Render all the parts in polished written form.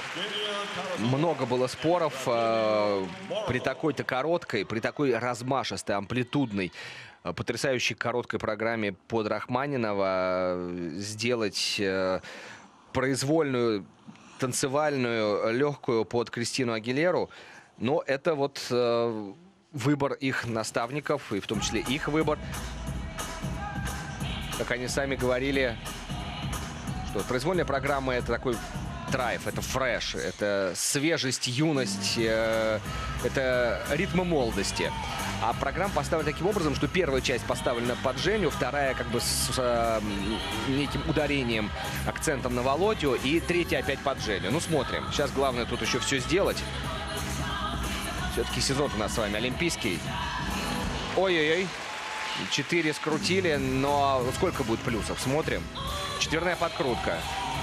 Много было споров при такой-то короткой, при такой размашистой, амплитудной, потрясающей короткой программе под Рахманинова сделать произвольную, танцевальную, легкую под Кристину Агилеру. Но это вот выбор их наставников, и в том числе их выбор. Как они сами говорили, что произвольная программа — это такой драйв, это фреш, это свежесть, юность, это ритмы молодости. А программа поставлена таким образом, что первая часть поставлена под Женю, вторая как бы с неким ударением, акцентом на Володю, и третья опять под Женю. Ну, смотрим. Сейчас главное тут еще все сделать. Все-таки сезон у нас с вами олимпийский. Ой-ой-ой. 4 скрутили, но сколько будет плюсов? Смотрим. Четверная подкрутка.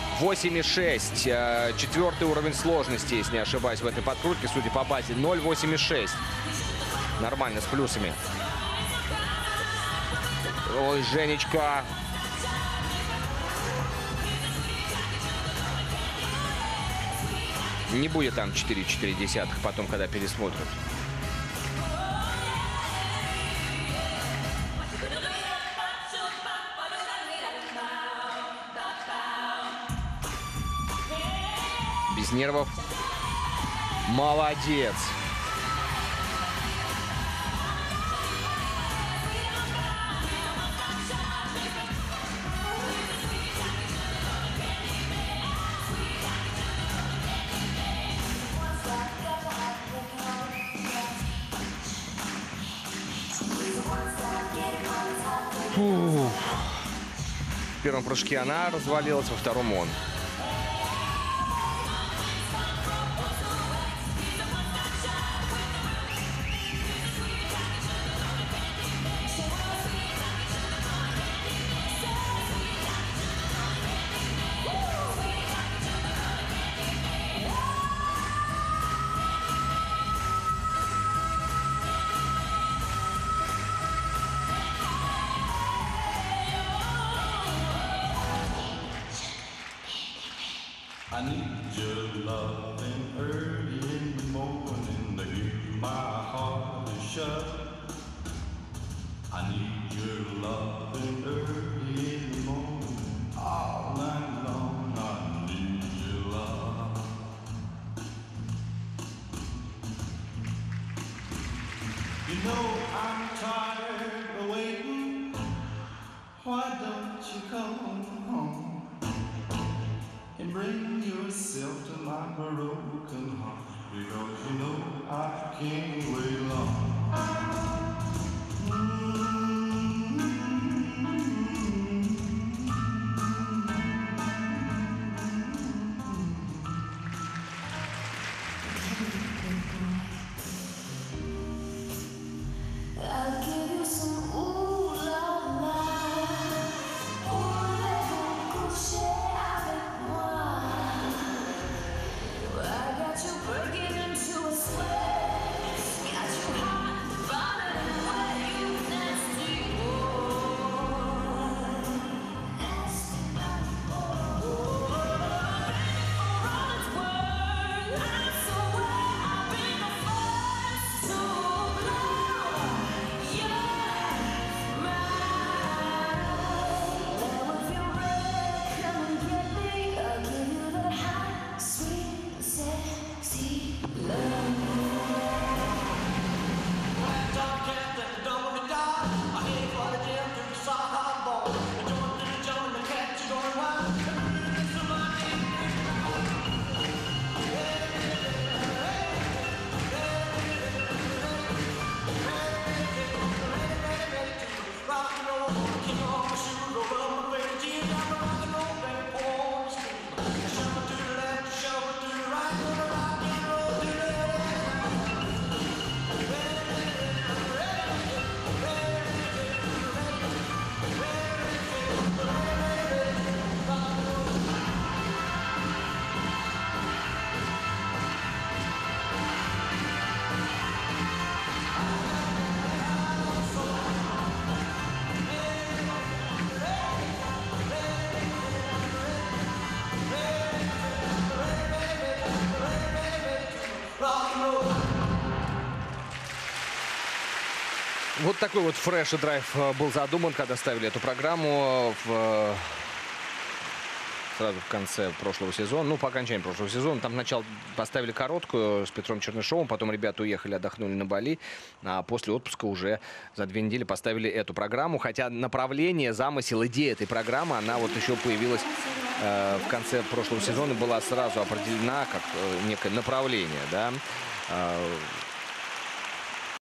8,6. Четвертый уровень сложности, если не ошибаюсь, в этой подкрутке, судя по базе. 0,8,6. Нормально, с плюсами. Ой, Женечка. Не будет там 4,4, потом, когда пересмотрят. Без нервов. Молодец. Фух. В первом прыжке она развалилась, во втором он. I need your loving early in the morning to hear my heart is shut. I need your loving early in the morning, all night long. I need your love. You know I'm tired of waiting. Why don't you come home and bring yourself to my broken heart? Because you know I can't wait long. I'll give you some ooh la la, voulez-vous coucher avec moi? I got you breaking into a sweat, got you hot, running away, you nasty. Вот такой вот фреш и драйв был задуман, когда ставили эту программу сразу в конце прошлого сезона, ну, по окончании прошлого сезона. Там сначала поставили короткую с Петром Чернышовым, потом ребята уехали, отдохнули на Бали, а после отпуска уже за 2 недели поставили эту программу. Хотя направление, замысел, идея этой программы, она вот еще появилась в конце прошлого сезона, была сразу определена как некое направление, да.